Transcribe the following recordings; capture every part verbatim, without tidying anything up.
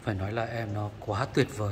Phải nói là em nó quá tuyệt vời.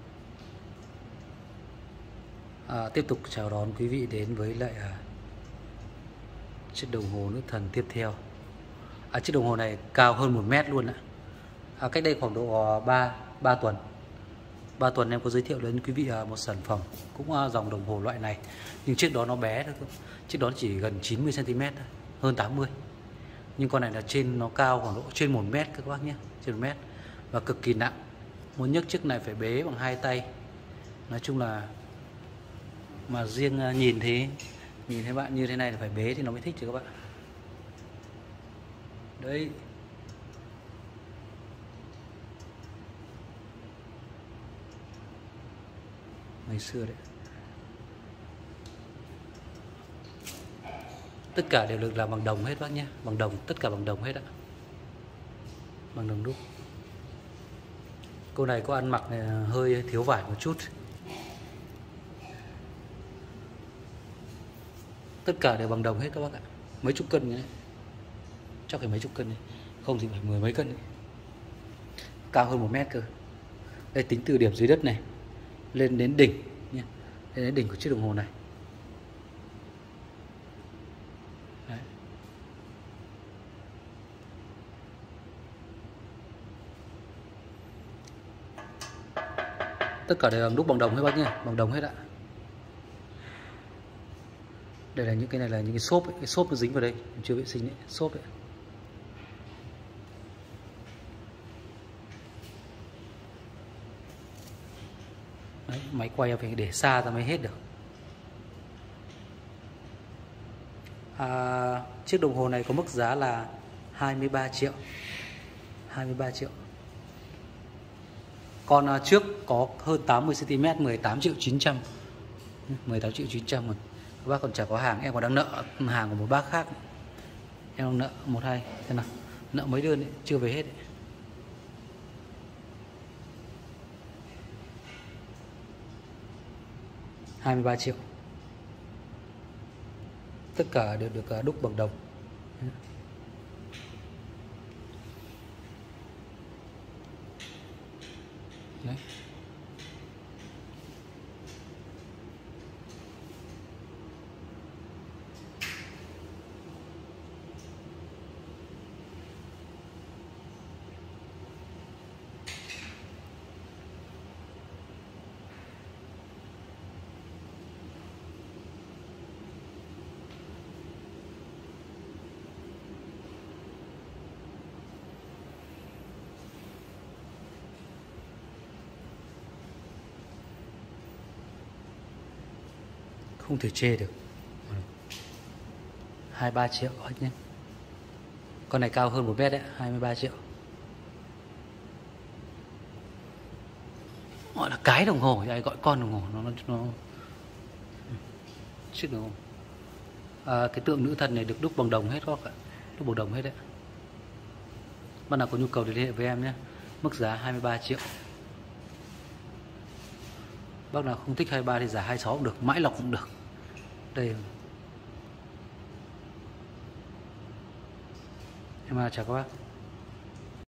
À, tiếp tục chào đón quý vị đến với lại à, chiếc đồng hồ nữ thần tiếp theo. À, chiếc đồng hồ này cao hơn một mét luôn ạ. À, cách đây khoảng độ ba ba tuần ba tuần em có giới thiệu đến quý vị một sản phẩm cũng dòng đồng hồ loại này, nhưng chiếc đó nó bé thôi, chiếc đó chỉ gần chín mươi xăng ti mét thôi, hơn tám mươi. Nhưng con này là trên nó cao khoảng độ trên một mét các bác nhé, trên một mét và cực kỳ nặng. Muốn nhấc chiếc này phải bế bằng hai tay. Nói chung là mà riêng nhìn thế nhìn thấy bạn như thế này là phải bế thì nó mới thích chứ các bạn. Đấy. Ngày xưa đấy. Tất cả đều được làm bằng đồng hết bác nhé, bằng đồng, tất cả bằng đồng hết ạ. Bằng đồng đúc. Cô này có ăn mặc này hơi thiếu vải một chút. Tất cả đều bằng đồng hết các bác ạ. Mấy chục cân đấy. Chắc phải mấy chục cân này. Không thì phải mười mấy cân đấy. Cao hơn một mét cơ. Đây tính từ điểm dưới đất này lên đến đỉnh nha. Lên đến đỉnh của chiếc đồng hồ này. Đấy. Tất cả đều bằng đúc bằng đồng hết bác nhé, bằng đồng hết ạ. Đây là những cái này là những cái xốp ấy. Cái xốp nó dính vào đây, em chưa vệ sinh đấy, xốp đấy. Đấy, máy quay phải để xa ra mới hết được. À, chiếc đồng hồ này có mức giá là hai mươi ba triệu. hai mươi ba triệu. Con uh, trước có hơn tám mươi xăng ti mét, mười tám triệu chín trăm. mười tám triệu chín trăm rồi. Các bác còn chả có hàng, em còn đang nợ hàng của một bác khác. Em đang nợ một hai, thế nào? Nợ mấy đơn ấy, chưa về hết ấy. hai mươi ba triệu. Tất cả đều được đúc bằng đồng. Đấy. Không thể chê được. Hai mươi ba triệu hết nhé. Con này cao hơn một mét đấy, hai mươi ba triệu. Gọi là cái đồng hồ, ai gọi con đồng hồ nó nó, nó... chiếc đồng hồ. À, cái tượng nữ thần này được đúc bằng đồng hết các bạn, đúc bằng đồng hết đấy. Bác nào có nhu cầu thì liên hệ với em nhé. Mức giá hai mươi ba triệu. Bác nào không thích hai mươi ba thì giá hai mươi sáu cũng được, mãi lọc cũng được. Đây. Em chào các bác.